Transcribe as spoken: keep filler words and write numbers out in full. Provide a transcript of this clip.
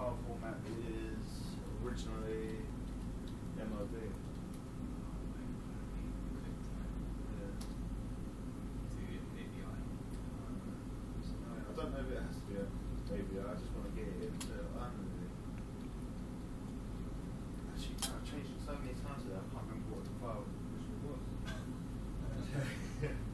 file format is originally M O V. I don't know if it has to be a A V I, I just want to get it into unlimited. Actually, I've changed it so many times that I can't remember what the file originally was.